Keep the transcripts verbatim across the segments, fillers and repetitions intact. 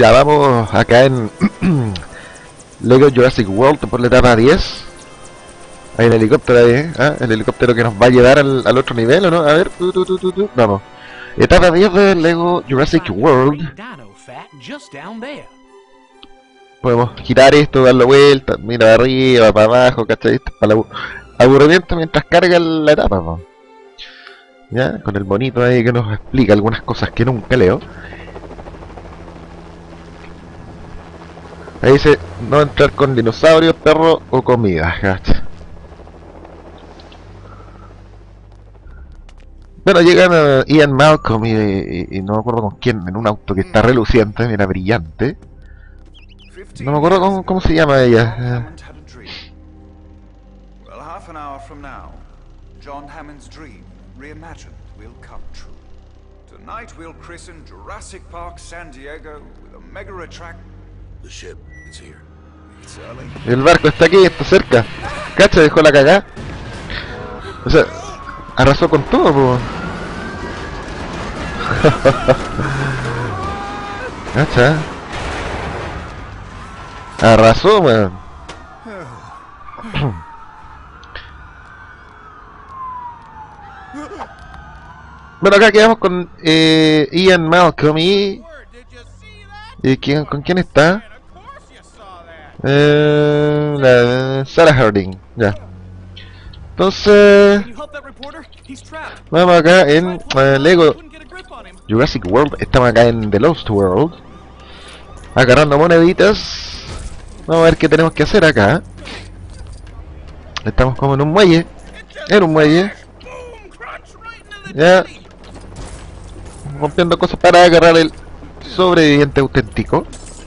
Ya vamos acá en Lego Jurassic World por la etapa diez. Hay el helicóptero ahí, ¿eh? ¿Ah? El helicóptero que nos va a llevar al, al otro nivel, ¿o no? A ver, tu, tu, tu, tu, tu. Vamos. Etapa diez de Lego Jurassic World. Podemos girar esto, dar la vuelta, mira para arriba, para abajo, ¿cachai? Para el aburrimiento mientras carga la etapa, ¿no? Ya, con el bonito ahí que nos explica algunas cosas que nunca leo. Ahí dice, no entrar con dinosaurios, perros o comida, ¿cachai? Bueno, llegan a Ian Malcolm y, y, y no me acuerdo con quién, en un auto que está reluciente, mira, brillante. No me acuerdo cómo, cómo se llama ella. Well, half an hour from now, John Hammond's dream, reimagined, will come true. Tonight we'll christen Jurassic Park San Diego with a mega attract. The ship is here. It's early. El barco está aquí, está cerca. Cacha, dejó la cagada. O sea, arrasó con todo, po. Cacha. Arrasó, weón. Bueno, acá quedamos con eh, Ian Malcolm y... ¿Y quién, con quién está? Eh, la Sarah Harding, ya. Entonces... Vamos acá en uh, Lego Jurassic World. Estamos acá en The Lost World, agarrando moneditas. Vamos a ver qué tenemos que hacer acá. Estamos como en un muelle. En un muelle. Ya. Rompiendo cosas para agarrar el sobreviviente auténtico.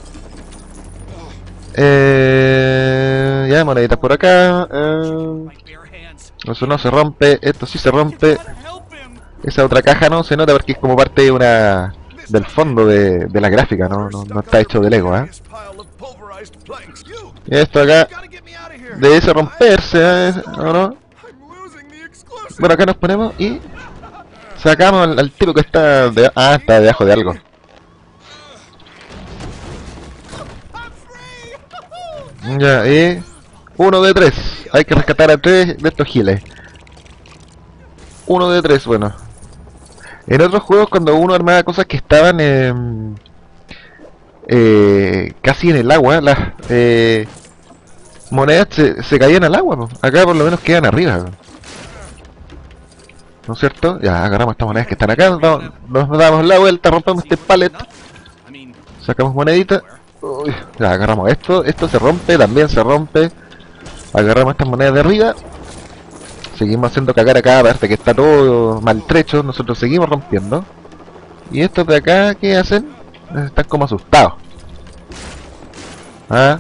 Eh, ya, moneditas por acá. Eh, eso no se rompe. Esto sí se rompe. Esa otra caja no se nota porque es como parte de una... del fondo de, de la gráfica, no, no, no está hecho de Lego, ¿eh? Y esto acá debe ese romperse, ¿eh? ¿O no? Bueno, acá nos ponemos y sacamos al, al tipo que está de... Ah, está debajo de algo. Ya, y... Uno de tres. Hay que rescatar a tres de estos giles. Uno de tres, bueno. En otros juegos, cuando uno armaba cosas que estaban eh, eh, casi en el agua, las eh, monedas se, se caían al agua, ¿no? Acá por lo menos quedan arriba, ¿no? ¿No es cierto? Ya, agarramos estas monedas que están acá, nos, nos damos la vuelta, rompemos este pallet, sacamos moneditas. Uy, ya, agarramos esto, esto se rompe, también se rompe. Agarramos estas monedas de arriba. Seguimos haciendo cagar acá, aparte que está todo maltrecho, nosotros seguimos rompiendo. Y estos de acá, ¿qué hacen? Están como asustados. Ah.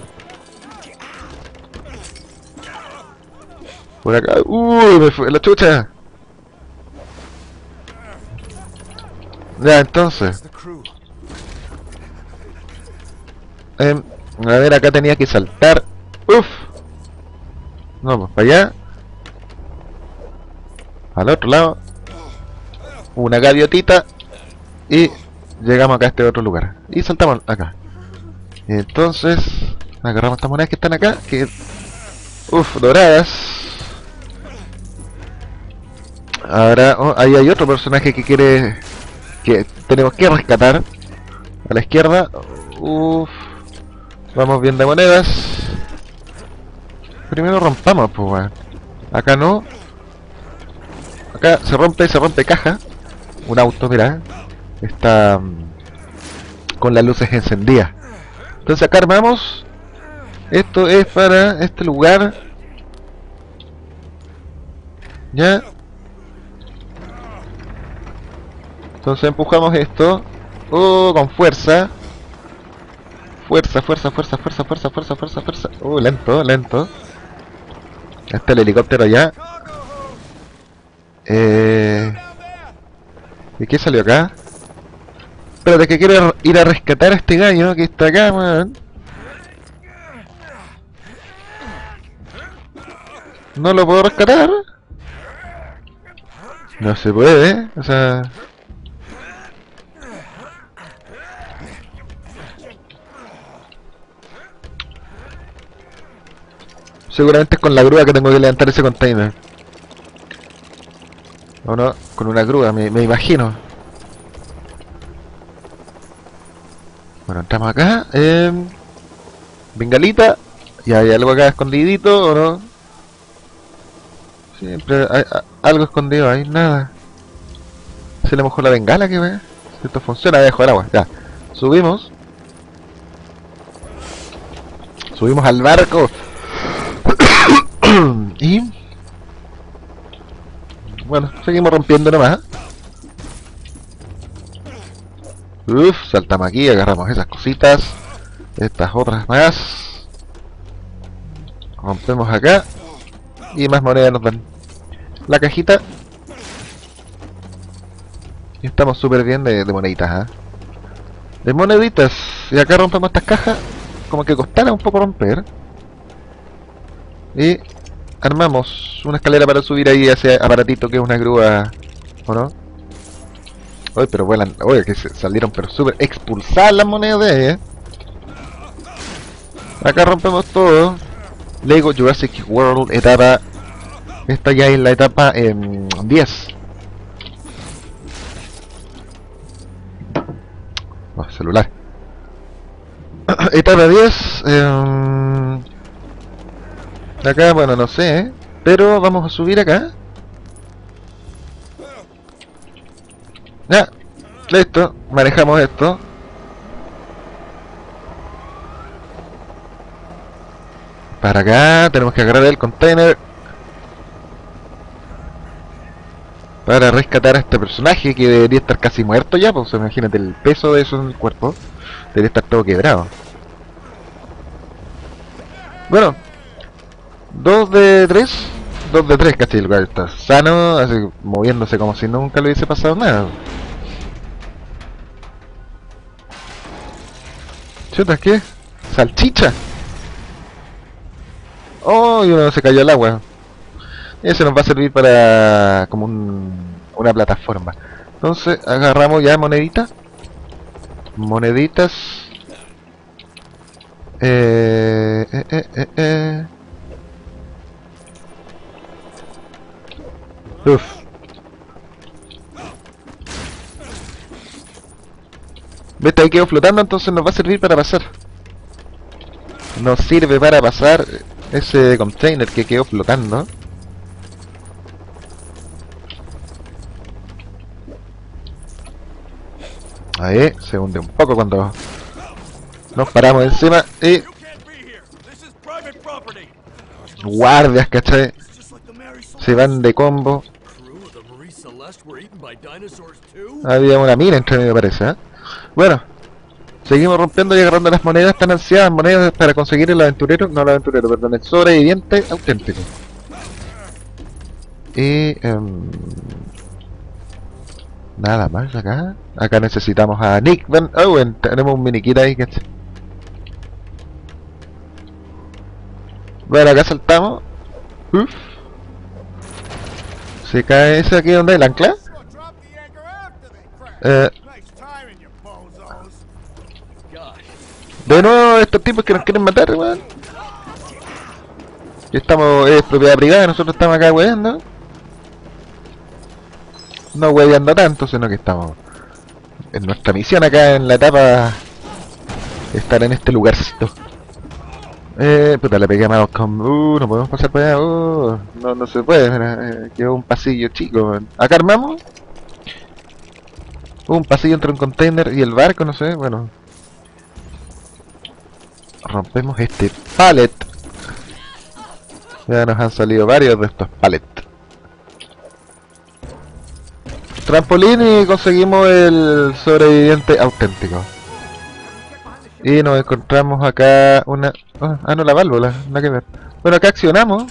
Por acá, uy, me fue la chucha. Ya, entonces. Eh, a ver, acá tenía que saltar. Uf. Vamos, para allá. Al otro lado. Una gaviotita. Y llegamos acá a este otro lugar. Y saltamos acá. Y entonces agarramos estas monedas que están acá. Que... Uf, doradas. Ahora, oh, ahí hay otro personaje que quiere... Que tenemos que rescatar. A la izquierda. Uf. Vamos bien de monedas. Primero rompamos, pues, bueno. Acá no. Acá se rompe, se rompe caja. Un auto, mira. Está um, con las luces encendidas. Entonces acá armamos. Esto es para este lugar. Ya. Entonces empujamos esto. Oh, con fuerza. Fuerza, fuerza, fuerza, fuerza, fuerza, fuerza, fuerza, fuerza. Oh, lento, lento. Está el helicóptero ya. Eh... ¿Y qué salió acá? Espérate que quiero ir a rescatar a este gallo que está acá, man. ¿No lo puedo rescatar? No se puede, ¿eh? O sea... Seguramente es con la grúa que tengo que levantar ese container. ¿O no? Con una grúa, me, me imagino. Bueno, entramos acá. Eh, bengalita. Y hay algo acá escondidito, ¿o no? Siempre hay, hay algo escondido, hay nada. Se le mojó la bengala, que ve. Si esto funciona, dejo el agua. Ya. Subimos. Subimos al barco. Y... bueno, seguimos rompiendo nomás. Uf, saltamos aquí, agarramos esas cositas. Estas otras más. Rompemos acá. Y más monedas nos dan. La cajita. Y estamos súper bien de, de moneditas, ¿eh? De moneditas. Y acá rompemos estas cajas. Como que costara un poco romper. Y armamos una escalera para subir ahí a ese aparatito que es una grúa. ¿O no? Uy, pero vuelan. Oye, que se salieron pero súper expulsadas las monedas de ahí, ¿eh? Acá rompemos todo. Lego Jurassic World etapa. Esta ya es la etapa eh, diez. Oh, celular. Etapa diez. Eh, acá, bueno, no sé, ¿eh? Pero vamos a subir acá. Ya, listo. Manejamos esto. Para acá, tenemos que agarrar el container para rescatar a este personaje que debería estar casi muerto ya, pues imagínate el peso de eso en el cuerpo. Debería estar todo quebrado. Bueno, dos de tres, dos de tres, casi el lugar está sano, así moviéndose como si nunca le hubiese pasado nada. Chuta, ¿qué? ¡Salchicha! Oh, y uno se cayó al agua. Ese nos va a servir para como un, una plataforma. Entonces agarramos ya moneditas. Moneditas. Eh, eh, eh, eh, eh. Uf. ¿Viste? Ahí quedó flotando, entonces nos va a servir para pasar. Nos sirve para pasar ese container que quedó flotando. Ahí, se hunde un poco cuando nos paramos encima y... guardias, ¿cachai? Se van de combo. Había una mina entre medio, parece, ¿eh? Bueno, seguimos rompiendo y agarrando las monedas tan ansiadas, monedas para conseguir el aventurero, no el aventurero, perdón, el sobreviviente auténtico. Y... Um, nada más acá. Acá necesitamos a Nick Van Owen. Tenemos un mini kit ahí, ¿cachai? Bueno, acá saltamos. Uf. Se cae ese aquí donde hay el ancla. Eh, de nuevo estos tipos que nos quieren matar, weón. Estamos, es propiedad privada, nosotros estamos acá weando. No hueveando tanto, sino que estamos en nuestra misión acá en la etapa. Estar en este lugarcito. Eh, puta, le pegué a Malcolm. Uh, no podemos pasar por allá. Uh, no, no se puede, mira, eh, quedó un pasillo chico, man. Acá armamos un pasillo entre un container y el barco, no sé, bueno. Rompemos este pallet. Ya nos han salido varios de estos pallets. Trampolín y conseguimos el sobreviviente auténtico. Y nos encontramos acá una... ah, no, la válvula, nada que ver. Bueno, acá accionamos.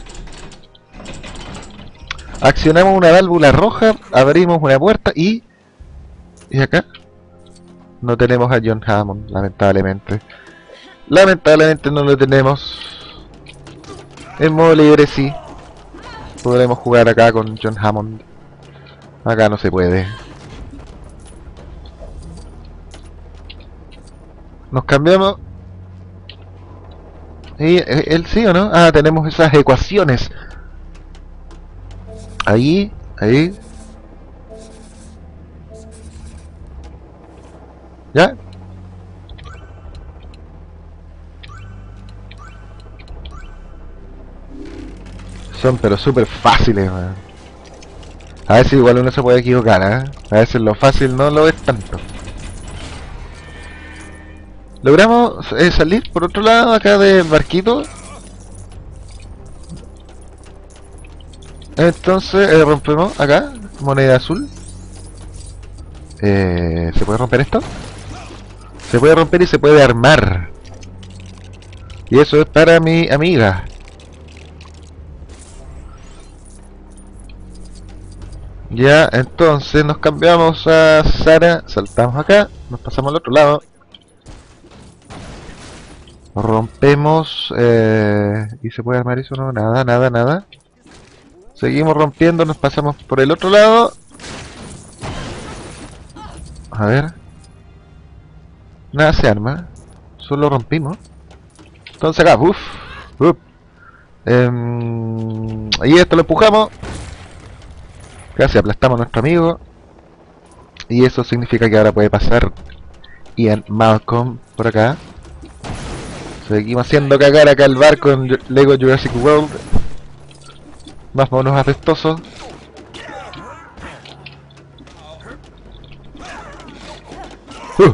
Accionamos una válvula roja, abrimos una puerta y... ¿Y acá? No tenemos a John Hammond, lamentablemente. Lamentablemente no lo tenemos. En modo libre sí. Podremos jugar acá con John Hammond. Acá no se puede. Nos cambiamos. ¿Y él sí o no? Ah, tenemos esas ecuaciones. Ahí, ahí. ¿Ya? Son pero súper fáciles, man. A veces igual uno se puede equivocar, ¿eh? A veces lo fácil no lo es tanto. Logramos eh, salir por otro lado acá del barquito. Entonces eh, rompemos acá, moneda azul. Eh, ¿Se puede romper esto? Se puede romper y se puede armar. Y eso es para mi amiga. Ya, entonces nos cambiamos a Sara, saltamos acá, nos pasamos al otro lado. Rompemos, eh, ¿y se puede armar eso? No, nada, nada, nada. Seguimos rompiendo, nos pasamos por el otro lado. A ver. Nada se arma, solo rompimos. Entonces acá, uff, uff. Eh, y esto lo empujamos. Casi aplastamos a nuestro amigo. Y eso significa que ahora puede pasar Ian Malcolm por acá. Seguimos haciendo cagar acá el barco en Lego Jurassic World. Más monos apestosos. Uh.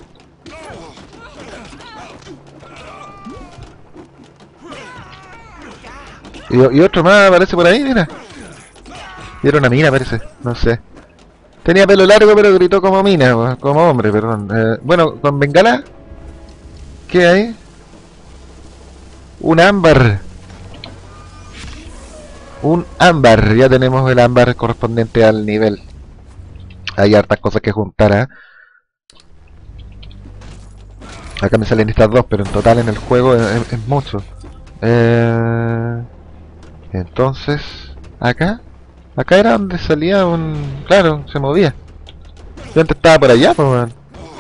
Y, y otro más aparece por ahí, mira. Y era una mina, parece, no sé. Tenía pelo largo pero gritó como mina, como hombre, perdón. Eh, bueno, con bengala. ¿Qué hay? Un ámbar. Un ámbar, ya tenemos el ámbar correspondiente al nivel. Hay hartas cosas que juntar, ¿eh? Acá me salen estas dos, pero en total en el juego es, es mucho. Eh, entonces, acá. Acá era donde salía un... Claro, se movía. Yo antes estaba por allá, pues, man.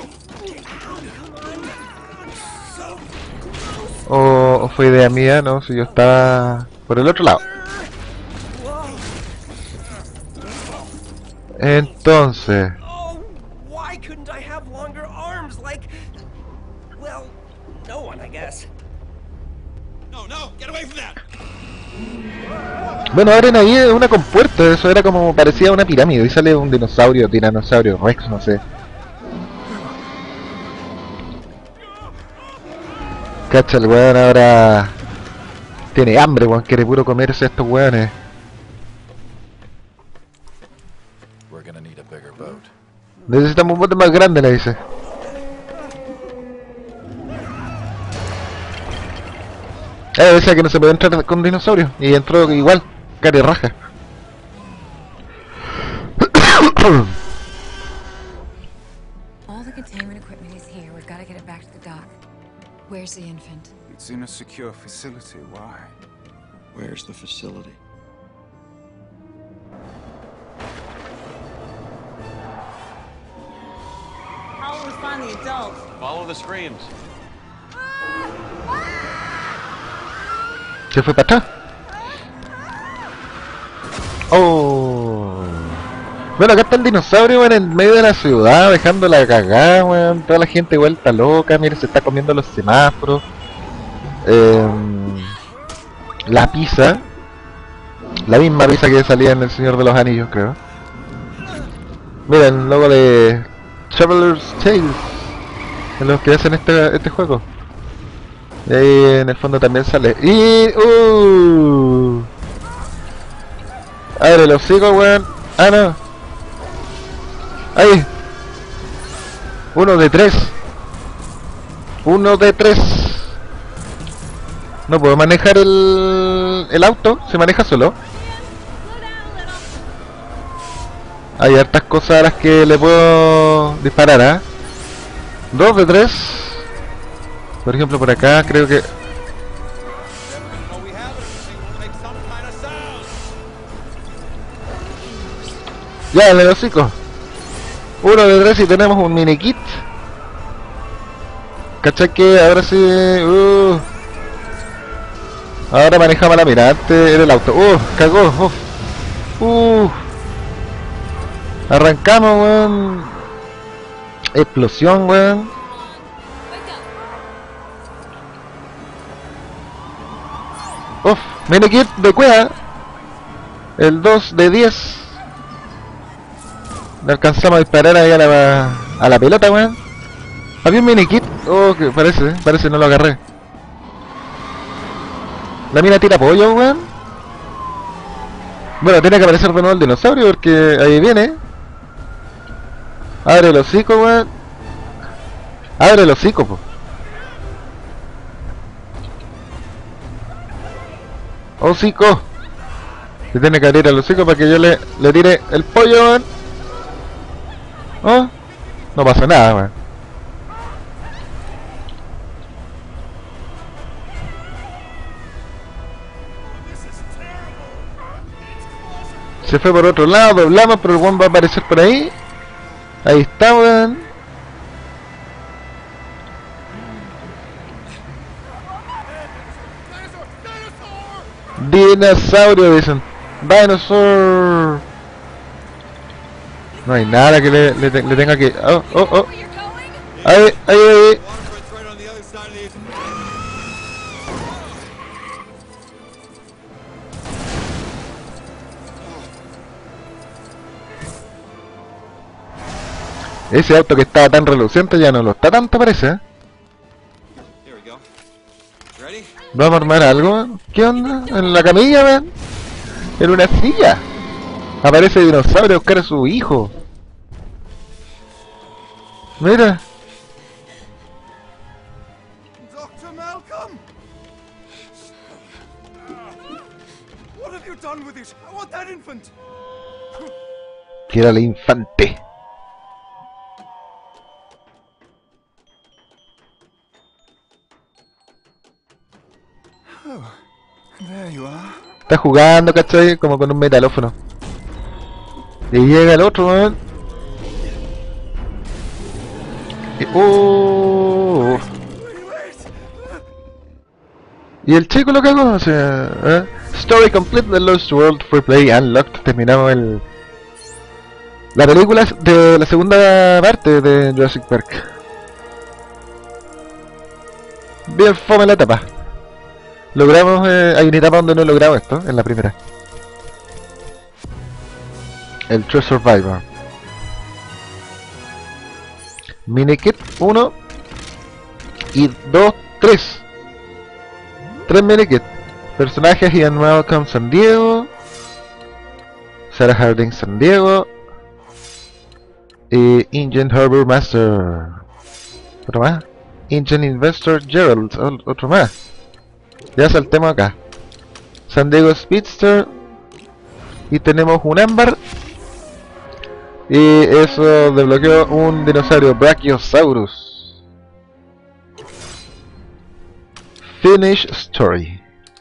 O, o fue idea mía, no, si yo estaba por el otro lado. Entonces... Bueno, abren ahí una compuerta, eso era como parecía una pirámide y sale un dinosaurio, tiranosaurio rex, no sé. Cacha, el weón ahora tiene hambre, weón, quiere puro comerse a estos weones. Necesitamos un bote más grande, le dice. Eh, decía que no se puede entrar con dinosaurios y entró igual, cara y raja. All the containment equipment is here. We've got to get it back to the dock. Where's the infant? It's in a secure facility. Why? Where's the facility? How will we find the adults? Follow the screams. ¿Se fue para atrás? Oh. Bueno, acá está el dinosaurio, weón, en medio de la ciudad, dejando la cagada, weón. Toda la gente vuelta loca, mire, se está comiendo los semáforos. Eh, la pizza. La misma pizza que salía en El Señor de los Anillos, creo. Mira, el logo de Traveler's Tales, en los que hacen este, este juego. Y ahí en el fondo también sale. Y... Uh, abre los hocico, weón. Ah, no. Ahí. Uno de tres. Uno de tres. No puedo manejar el, el auto. Se maneja solo. Hay hartas cosas a las que le puedo disparar, ¿ah? ¿eh? Dos de tres. Por ejemplo, por acá creo que... Ya, el hocico. Uno de tres y tenemos un mini kit. ¿Cachai que ahora sí... Uh, Ahora manejamos la mira, antes era el auto. Uh, cagó, uf. Uh. Arrancamos, weón. Explosión, weón. Uf, mini kit de cueva. El dos de diez. Le alcanzamos a disparar ahí a la, a la pelota, weón. Había un mini kit. Oh, que parece, eh. parece no lo agarré. La mina tira pollo, weón. Bueno, tiene que aparecer de nuevo el dinosaurio porque ahí viene. Abre el hocico, weón. Abre el hocico, po. Hocico. Se tiene que abrir el hocico para que yo le, le tire el pollo, weón. ¿Oh? No pasa nada, weón. Se fue por otro lado, doblamos, pero el weón va a aparecer por ahí. Ahí está, weón. Dinosaurio, dicen. Dinosaur. No hay nada que le, le, le tenga que... Oh, oh, oh. Ahí, ahí, ahí. Ese auto que estaba tan reluciente ya no lo está tanto, parece, ¿eh? ¿Vamos a armar algo? ¿Qué onda? ¿En la camilla, ven? En una silla. Aparece el dinosaurio a buscar a su hijo. Mira. Doctor Malcolm! What have you done with it? I want that infant! Que era el infante. There you are. Está jugando, ¿cachai? Como con un metalófono. Y llega el otro, weón. Y... ¡Oh! Y el chico lo cagó, o sea... ¿eh? Story complete, The Lost World, Free Play, Unlocked. Terminamos el... La película es de la segunda parte de Jurassic Park. Bien fome la etapa. Logramos, eh, hay una etapa donde no he logrado esto, en la primera. El True Survivor. Minikit uno y dos, tres. Tres minikit. Personajes: Ian Malcolm San Diego, Sarah Harding San Diego y Ingen Harbor Master. Otro más. Ingen Investor Gerald. Otro más. Ya saltemos acá. San Diego Speedster. Y tenemos un ámbar. Y eso desbloqueó un dinosaurio, Brachiosaurus. Finish Story.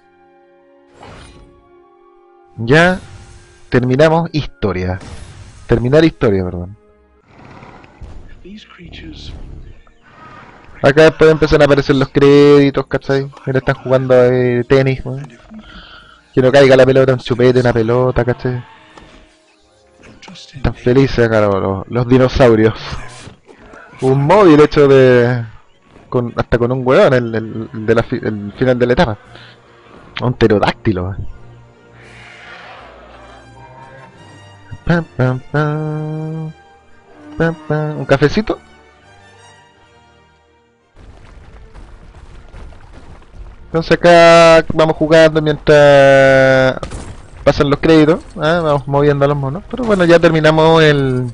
Ya terminamos historia. Terminar historia, perdón. Acá después empiezan a aparecer los créditos, ¿cachai? Mira, están jugando eh, tenis, ¿no? Que no caiga la pelota, un chupete, una pelota, ¿cachai? Están felices acá los, los, los dinosaurios. Un móvil hecho de... Con, hasta con un hueón, el, el, el, de la fi, el final de la etapa. Un pterodáctilo. Pam, pam, pam. Pam, pam. ¿Un cafecito? Entonces acá vamos jugando mientras pasan los créditos, ¿eh? Vamos moviendo a los monos. Pero bueno, ya terminamos el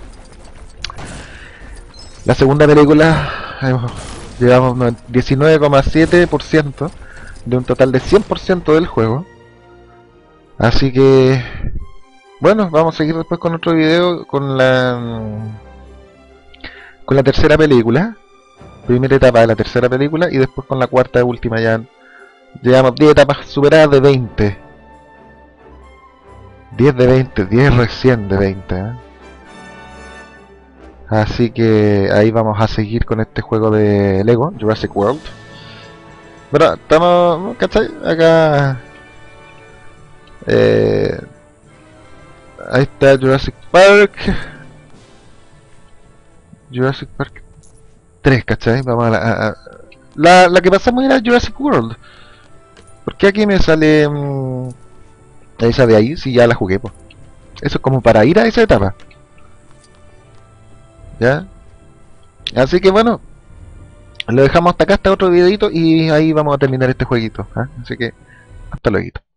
la segunda película. Llevamos diecinueve coma siete por ciento de un total de cien por ciento del juego. Así que bueno, vamos a seguir después con otro video con la con la tercera película, primera etapa de la tercera película, y después con la cuarta y última. Ya llevamos diez etapas superadas de veinte. diez de veinte, diez recién de veinte, ¿eh? Así que ahí vamos a seguir con este juego de Lego, Jurassic World. Bueno, estamos, ¿cachai? Acá Eh, ahí está Jurassic Park. Jurassic Park tres, ¿cachai? Vamos a la, a- a- la, la que pasamos era Jurassic World. ¿Por qué aquí me sale mm, esa de ahí? Si ya la jugué, pues. Eso es como para ir a esa etapa. ¿Ya? Así que bueno, lo dejamos hasta acá, hasta otro videito y ahí vamos a terminar este jueguito. ¿Ah? Así que hasta luego.